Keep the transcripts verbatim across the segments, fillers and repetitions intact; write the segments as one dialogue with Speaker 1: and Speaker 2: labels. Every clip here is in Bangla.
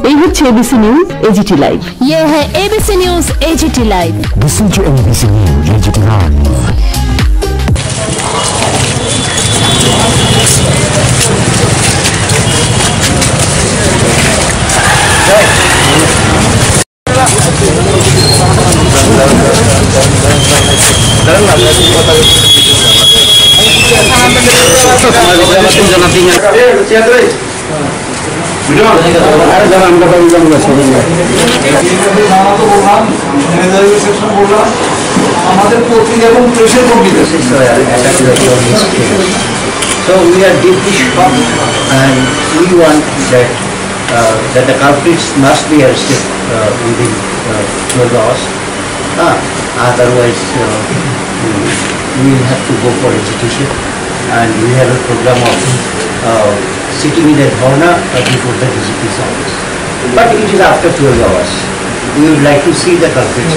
Speaker 1: এই হচ্ছে এবিসি নিউজ এজিটি লাইভ।
Speaker 2: ये है ABC news AGT live.
Speaker 3: Listen to ABC News A G T Live.
Speaker 4: So we are deeply shocked, and we want that uh, that the culprits must be arrested uh, within uh, twelve hours. Uh, otherwise, uh, we will have to go for execution, and we have a program of uh, sitting in a dharna uh, before the D G P's office. But it is after twelve hours. We would like to see the culprits.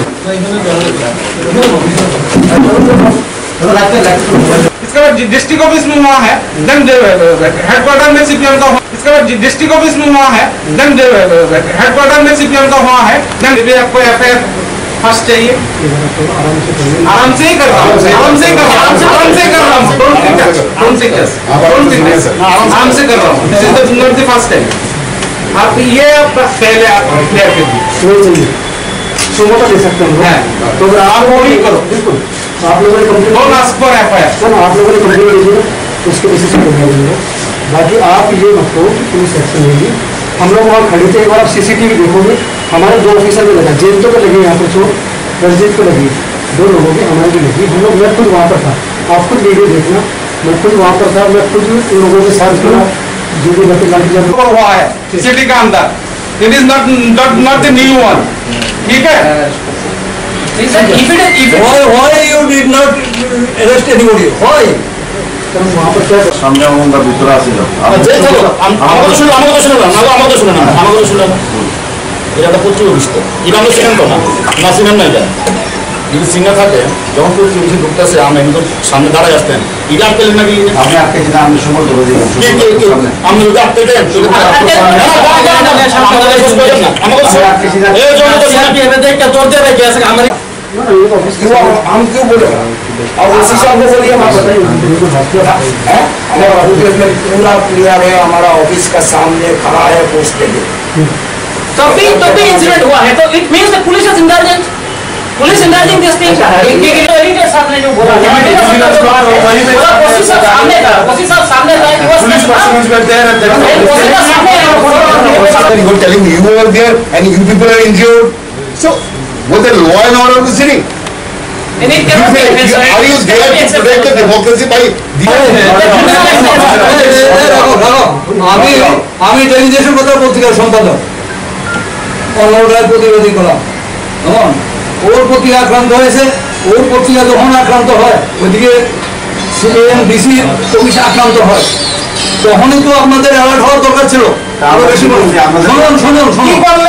Speaker 5: इसके बाद डिस्ट्रिक्ट ऑफिस में हुआ है, देन हेडक्वार्टर में सीपीएम का, इसके बाद डिस्ट्रिक्ट ऑफिस में हुआ है, देन हेडक्वार्टर में सीपीएम का हुआ है, देन आपको एफआईआर फर्स्ट चाहिए। आराम से ही कर रहा हूँ, आराम से ही कर रहा हूँ, आराम से कर रहा हूँ, डोंट सिकनेस, डोंट सिकनेस, आराम से कर रहा हूँ। This is the not the first time. आप ये आप पहले आप क्लियर कर दीजिए, सुमोटा दे सकते हैं, तो आप वो ही करो, बिल्कुल आप लोगों ने complaint don't ask for FIR, sir आप लोगों ने कंप्लेंट कीजिए, उसके बेसिस पे करवा देंगे। बाकी आप ये मत करो कि पुलिस एक्शन लेगी। हम लोग वहाँ खड़े थे, एक बार आप सीसीटीवी देखोगे, हमारे दो ऑफिसर में लगा, जेल तो लगी यहाँ पर, चोट रंजीत को लगी, दो लोगों की हमारे भी लगी। हम लोग, मैं खुद वहाँ पर था, आप खुद वीडियो देखना, मैं खुद वहाँ पर था, मैं खुद उन लोगों के साथ खड़ा जो भी बच्चे लाठी हुआ है सिटी का अंदर। It is not not not the new one, ठीक है? If it is, if it why, why you did not arrest anybody? Why?
Speaker 6: সামনে আমরা ভিতরে আসিল
Speaker 5: আমাকে তো শুনলাম, আমাকে তো শুনলাম, আমাকে তো শুনলাম, আমাকে তো শুনলাম। এটা একটা প্রচুর বিষয়। এটা আমরা চিনেন তো না, না চিনেন না। এটা যদি চিনে থাকে, যখন কেউ পুলিশে ঢুকতেছে, আমরা একদম সামনে দাঁড়ায় আসতেন। এটা আটকে নাকি
Speaker 6: আপনি আটকে যেটা আমি সময় ধরে দিলাম,
Speaker 5: আপনি যদি আটকে দেন আমাকে তোর দিয়ে রেখে আছে আমার। हम क्यों बोले? और उसी से आपको बोलिए, हमारा पूरा क्लियर है, हमारा ऑफिस का सामने खड़ा है पोस्टेड।
Speaker 7: तभी तभी इंसिडेंट हुआ है, तो it means the police is intelligent, police intelligent this thing. ये एडिटर साहब ने जो बोला, कोशिश सामने का, कोशिश सामने का,
Speaker 6: police persons were there at that time. You were telling me you were there and you people are injured. So was the law and order of the city?
Speaker 7: And it cannot be
Speaker 6: are you there to protect the democracy by
Speaker 5: আমি আমি টেলিভিশন কথা পত্রিকার সম্পাদক অনলাইন প্রতিবাদী কলাম। কেমন ওর পত্রিকা আক্রান্ত হয়েছে, ওর পত্রিকা যখন আক্রান্ত হয়, ওইদিকে সিএম ডিসি অফিস আক্রান্ত হয়, তখনই তো আপনাদের অ্যালার্ট হওয়ার দরকার ছিল। আরো বেশি বলুন, শুনুন শুনুন শুনুন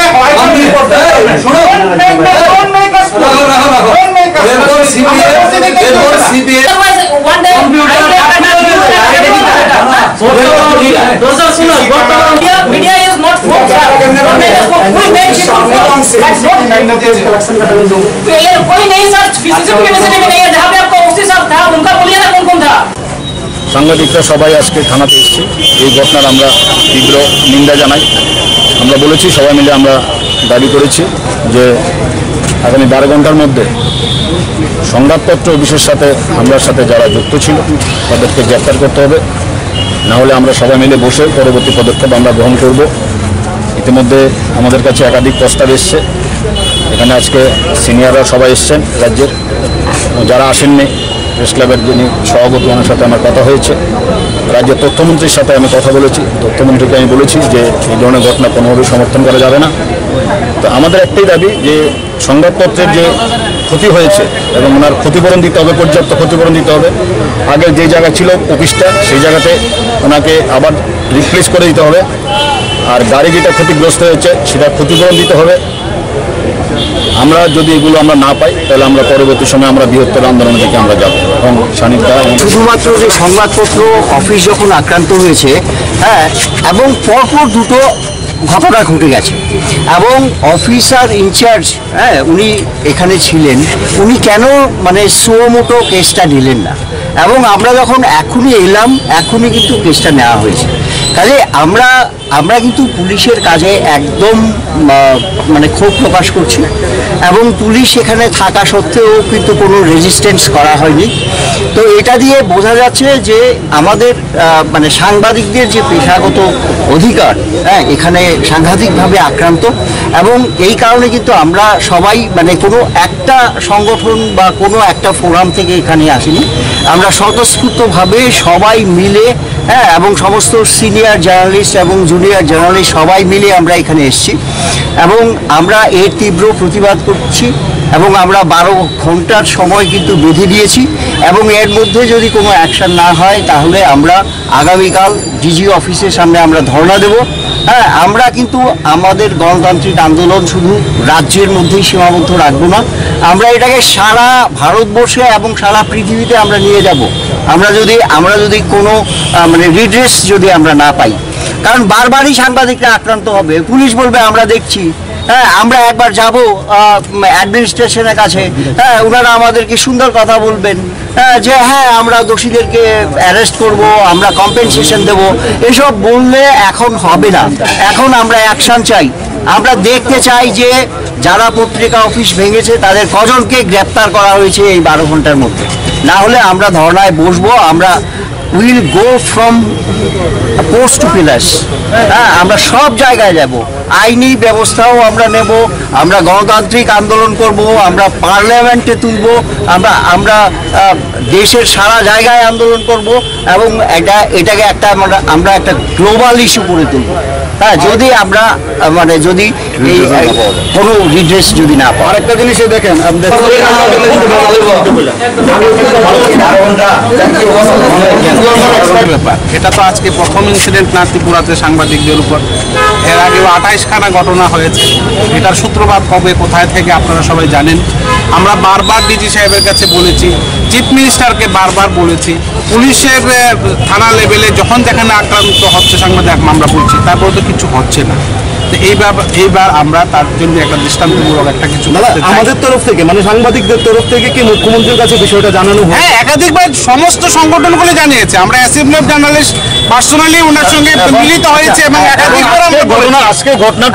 Speaker 8: সাংবাদিকরা সবাই আজকে থানাতে এসেছি। এই ঘটনার আমরা তীব্র নিন্দা জানাই। আমরা বলেছি, সবাই মিলে আমরা দাবি করেছি যে আগামী বারো ঘন্টার মধ্যে সংবাদপত্র অফিসের সাথে হামলার সাথে যারা যুক্ত ছিল তাদেরকে গ্রেপ্তার করতে হবে, না হলে আমরা সবাই মিলে বসে পরবর্তী পদক্ষেপ আমরা গ্রহণ করব। ইতিমধ্যে আমাদের কাছে একাধিক প্রস্তাব এসছে, এখানে আজকে সিনিয়ররা সবাই এসছেন রাজ্যের, যারা আসেননি প্রেস ক্লাবের যিনি সভাপতি, ওনার সাথে আমার কথা হয়েছে। রাজ্যের তথ্যমন্ত্রীর সাথে আমি কথা বলেছি, তথ্যমন্ত্রীকে আমি বলেছি যে এই ধরনের ঘটনা কোনোভাবেই সমর্থন করা যাবে না। তো আমাদের একটাই দাবি যে সংবাদপত্রের যে ক্ষতি হয়েছে এবং ওনার ক্ষতিপূরণ দিতে হবে, পর্যাপ্ত ক্ষতিপূরণ দিতে হবে। আগের যে জায়গা ছিল অফিসটা, সেই জায়গাতে ওনাকে আবার রিপ্লেস করে দিতে হবে। আর গাড়ি যেটা ক্ষতিগ্রস্ত হয়েছে সেটা ক্ষতিপূরণ দিতে হবে। আমরা যদি এগুলো আমরা না পাই তাহলে আমরা পরবর্তী সময় আমরা বৃহত্তর আন্দোলনের দিকে আমরা যাব। এবং সানিধ্যা
Speaker 4: শুধুমাত্র যে সংবাদপত্র অফিস যখন আক্রান্ত হয়েছে, হ্যাঁ, এবং পরপর দুটো ঘটনা ঘটে গেছে এবং অফিসার ইনচার্জ হ্যাঁ উনি এখানে ছিলেন, উনি কেন মানে সুমোটো কেসটা নিলেন না, এবং আমরা যখন এখনই এলাম এখনই কিন্তু কেসটা নেওয়া হয়েছে। কাজে আমরা আমরা কিন্তু পুলিশের কাজে একদম মানে ক্ষোভ প্রকাশ করছি, এবং পুলিশ এখানে থাকা সত্ত্বেও কিন্তু কোনো রেজিস্ট্যান্স করা হয়নি। তো এটা দিয়ে বোঝা যাচ্ছে যে আমাদের মানে সাংবাদিকদের যে পেশাগত অধিকার হ্যাঁ এখানে সাংঘাতিকভাবে আক্রান্ত, এবং এই কারণে কিন্তু আমরা সবাই মানে কোনো একটা সংগঠন বা কোনো একটা ফোরাম থেকে এখানে আসিনি, আমরা স্বতঃস্ফূর্তভাবে সবাই মিলে হ্যাঁ এবং সমস্ত সিনিয়র জার্নালিস্ট এবং জুনিয়র জার্নালিস্ট সবাই মিলে আমরা এখানে এসেছি, এবং আমরা এর তীব্র প্রতিবাদ করছি, এবং আমরা বারো ঘন্টার সময় কিন্তু বেঁধে দিয়েছি, এবং এর মধ্যে যদি কোনো অ্যাকশন না হয় তাহলে আমরা আগামীকাল ডিজি অফিসের সামনে আমরা ধর্ণা দেব। হ্যাঁ আমরা কিন্তু আমাদের গণতান্ত্রিক আন্দোলন শুধু রাজ্যের মধ্যেই সীমাবদ্ধ রাখবো না, আমরা এটাকে সারা ভারতবর্ষে এবং সারা পৃথিবীতে আমরা নিয়ে যাব, আমরা যদি আমরা যদি কোনো মানে রিড্রেস যদি আমরা না পাই। কারণ বারবারই সাংবাদিকরা আক্রান্ত হবে, পুলিশ বলবে আমরা দেখছি, হ্যাঁ আমরা একবার যাব অ্যাডমিনিস্ট্রেশনের কাছে, হ্যাঁ ওনারা আমাদেরকে সুন্দর কথা বলবেন হ্যাঁ যে হ্যাঁ আমরা দোষীদেরকে অ্যারেস্ট করব, আমরা কম্পেনসেশন দেব, এসব বললে এখন হবে না। এখন আমরা অ্যাকশন চাই, আমরা দেখতে চাই যে যারা পত্রিকা অফিস ভেঙেছে তাদের কজনকে গ্রেপ্তার করা হয়েছে এই বারো ঘন্টার মধ্যে, না হলে আমরা ধর্নায় বসবো। আমরা will go from post to pillars, হ্যাঁ আমরা সব জায়গায় যাব, আইনি ব্যবস্থাও আমরা নেব, আমরা গণতান্ত্রিক আন্দোলন করব, আমরা পার্লামেন্টে তুলব, আমরা আমরা দেশের সারা জায়গায় আন্দোলন করব, এবং এটা এটাকে একটা আমরা আমরা একটা গ্লোবাল ইস্যু করে তুলব। হ্যাঁ যদি আমরা মানে যদি এই কোনো রিড্রেস যদি না পাই।
Speaker 8: আরেকটা জিনিসে দেখেন
Speaker 5: ব্যাপার, এটা তো আজকে প্রথম ইনসিডেন্ট না ত্রিপুরাতে সাংবাদিকদের উপর, এর আগেও আঠাইশখানা ঘটনা হয়েছে। এটার সূত্রপাত কবে কোথায় থেকে আপনারা সবাই জানেন। আমরা বারবার ডিজি সাহেবের কাছে বলেছি, চিফ মিনিস্টারকে বারবার বলেছি, পুলিশের থানা লেভেলে যখন যেখানে আক্রান্ত হচ্ছে সাংবাদিক আমরা বলছি, তারপরে তো কিছু হচ্ছে না। তো এইবার এইবার আমরা তার জন্য একটা দৃষ্টান্তমূলক একটা কিছু
Speaker 8: আমাদের তরফ থেকে মানে সাংবাদিকদের তরফ থেকে কি মুখ্যমন্ত্রীর কাছে বিষয়টা জানানো হয়?
Speaker 5: হ্যাঁ একাধিকবার সমস্ত সংগঠনগুলো জানিয়েছে, আমরা অ্যাসেম্বলি অফ জার্নালিস্ট পার্সোনালি ওনার সঙ্গে মিলিত হয়েছে, এবং একাধিকবার আমরা
Speaker 8: আজকে ঘটনার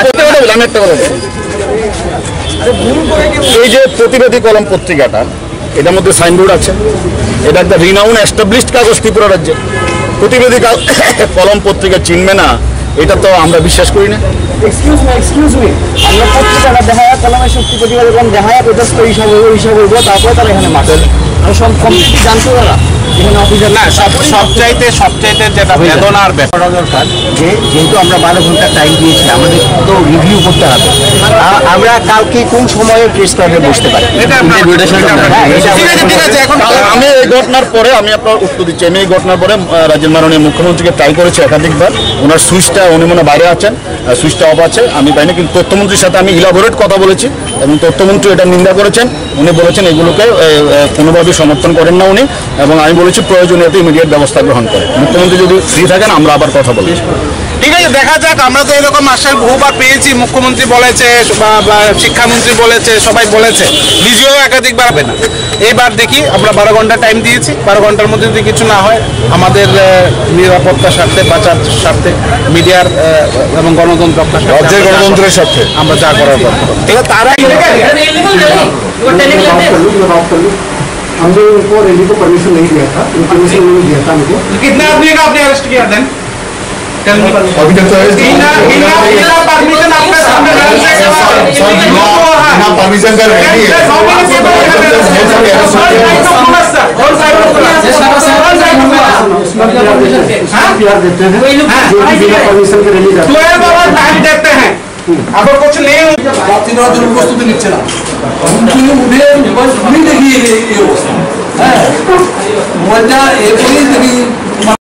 Speaker 8: এই যে প্রতিবাদী কলম পত্রিকাটা, এটার মধ্যে সাইনবোর্ড আছে, এটা একটা রিনাউন এস্টাবলিশড কাগজ ত্রিপুরা রাজ্যে, প্রতিবাদী কলম পত্রিকা চিনবে না এটা তো আমরা বিশ্বাস করি না।
Speaker 4: এক্সকিউজ মি এক্সকিউজ মি আমরা পত্রিকাটা দেখায় কলমের শক্তি প্রতিবাদ এবং দেখায় প্রোটেস্ট করে হিসাব হিসাব বলবো, তারপরে তারা এখানে মাঠে আমি সব কমপ্লিটলি জানতো তারা এখানে অফিসার
Speaker 5: না সব সবচাইতে সবচাইতে যেটা বেদনার ব্যাপার
Speaker 4: দরকার যে যেহেতু আমরা বারো ঘন্টা টাইম দিয়েছি আমাদের তো রিভিউ করতে হবে, আমরা কালকে কোন সময়ে প্রেস ক্লাবে বসতে পারি।
Speaker 8: আমি এই ঘটনার পরে আমি আপনার উত্তর দিচ্ছি, আমি এই ঘটনার পরে রাজ্যের মাননীয় মুখ্যমন্ত্রীকে ট্রাই করেছি একাধিকবার, ওনার সুইচটা উনি মনে বাইরে আছেন, সুইচটা অফ আছে আমি পাইনি, কিন্তু তথ্যমন্ত্রীর সাথে আমি ইলাবোরেট কথা বলেছি এবং তথ্যমন্ত্রী এটা নিন্দা করেছেন, উনি বলেছেন এগুলোকে কোনোভাবেই সমর্থন করেন না উনি, এবং আমি বলেছি প্রয়োজনীয়তে ইমিডিয়েট ব্যবস্থা গ্রহণ করে। মুখ্যমন্ত্রী যদি ফ্রি থাকেন আমরা আবার কথা বলি।
Speaker 5: ঠিক আছে দেখা যাক, আমরা তো এরকম আশ্বাস বহুবার পেয়েছি, মুখ্যমন্ত্রী বলেছে বা শিক্ষামন্ত্রী বলেছে, সবাই বলেছে, ডিজিও একাধিকবার হবে না। এইবার দেখি আমরা বারো ঘন্টা টাইম দিয়েছি, বারো ঘন্টার মধ্যে যদি কিছু না হয় আমাদের নিরাপত্তার স্বার্থে বাঁচার স্বার্থে মিডিয়ার এবং গণতন্ত্র
Speaker 8: রাজ্যের গণতন্ত্রের স্বার্থে আমরা যা করার কথা
Speaker 5: তারা
Speaker 9: हमने उनको रैली को परमिशन नहीं दिया था, परमिशन नहीं दिया था हमको।
Speaker 5: कितने आदमी का आपने अरेस्ट किया देन?
Speaker 8: अभी तक तो
Speaker 5: बिना बिना बिना परमिशन आपने सामने
Speaker 6: ना परमिशन का रैली है।
Speaker 9: देते हैं बिना परमिशन के रैली जाते
Speaker 5: हैं, टाइम देते हैं, अगर कुछ नहीं
Speaker 6: तीनों दिन प्रस्तुति नहीं चला उन्हें नहीं देखिए ये अवस्था है, वजह एक ही